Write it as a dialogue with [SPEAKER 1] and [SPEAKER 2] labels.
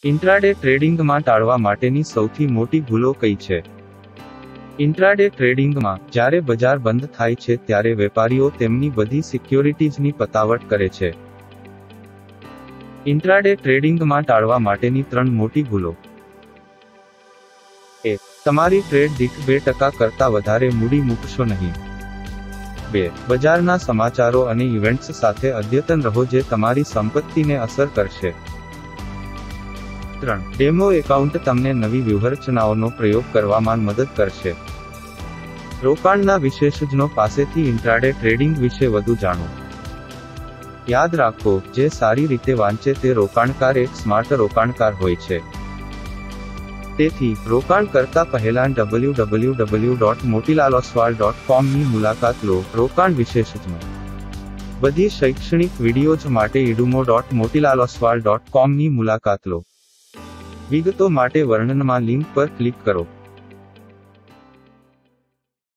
[SPEAKER 1] Intraday ટ્રેડિંગમાં ટાળવા માટેની સૌથી મોટી ભૂલો કઈ છે? ઇન્ટ્રાડે ટ્રેડિંગમાં જ્યારે બજાર બંધ થાય છે ત્યારે વેપારીઓ તેમની બધી સિક્યોરિટીઝની પતાવટ કરે છે. ઇન્ટ્રાડે ટ્રેડિંગમાં ટાળવા માટેની 3 મોટી ભૂલો. 1. તમારી ટ્રેડ દીઠ 2% કરતાં વધારે મૂડી મૂકશો નહીં. 2. બજારના સમાચારો અને ઇવેન્ટ્સ સાથે અદ્યતન રહો જે તમારી સંપત્તિને અસર કરશે. 3. ડેમો એકાઉન્ટ તમને નવી વ્યૂહરચનાઓનો પ્રયોગ કરવામાં મદદ કરશે. રોકાણના વિશેષજ્ઞો પાસેથી ઇન્ટ્રાડે ટ્રેડિંગ વિશે વધુ જાણો. યાદ રાખો, જે સારી રીતે વાંચે તે રોકાણકાર એક સ્માર્ટ રોકાણકાર હોય છે. તેથી, રોકાણ કરતા પહેલા www.motilaloswal.com ની મુલાકાત લો. રોકાણ વિશેષજ્ઞો. બધી શૈક્ષણિક વિડીયોઝ માટે edumo.motilaloswal.com ની મુલાકાત લો. વિગતો માટે વર્ણનમાં લિંક પર ક્લિક કરો.